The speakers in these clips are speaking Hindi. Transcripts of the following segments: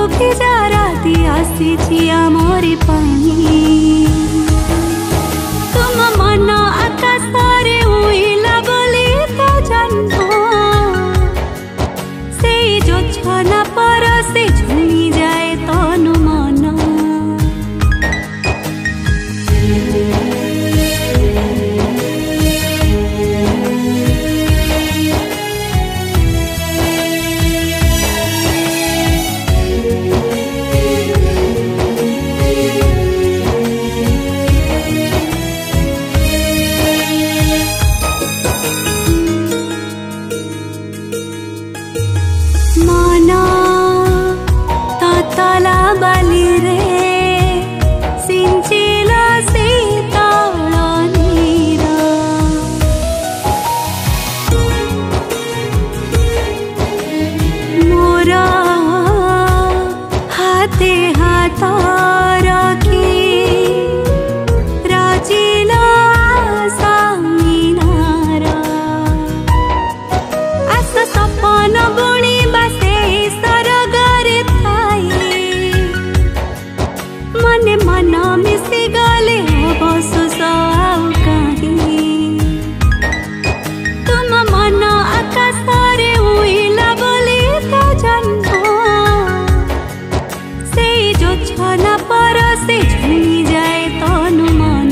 ଭିଜା ରାତି ଆସିଛି ଆମରି ପାଇଁ। ତୁମ ମନ ଆକାଶରେ ଉଇଲା ବୋଲି ତ ଜନ୍ମ, ସେଇ ଯୋଛନା ପରଶେ ଝୁଣି ଯାଏ ତନୁ ମନ। बाली रे सिंचिला शीतल नीर, मोर हाथे हाथ रखी राजिल आसामीनार। आस सपन बुणी बासे सरगरे मने मन मिसी गले अवशोष आउ कहीं। तुम मन आकाशरे उइला बोली तो जन्म, सेई जोछना परशे झुमी जाए तनु मन।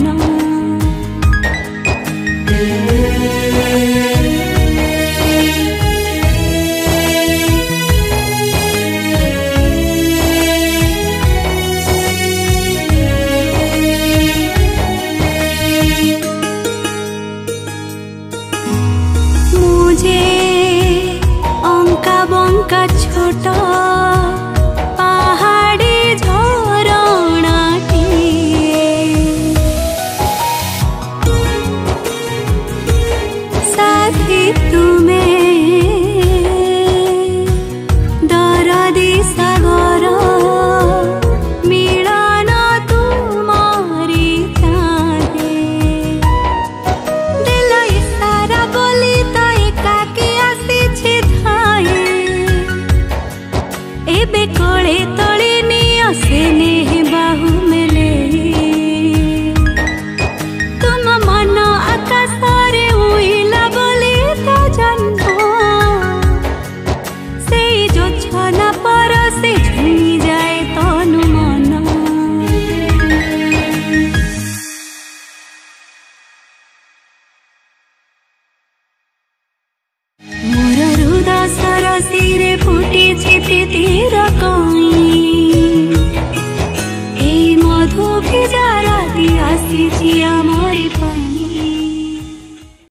बंका छोट पहाड़ी झरणाटी, साथी तुम्हें दरदी सागर मिलन तुम्हारी चाहे। दिल इशारा बोली तो एकाकी आसी धाए, एबे कोले तोली नियो से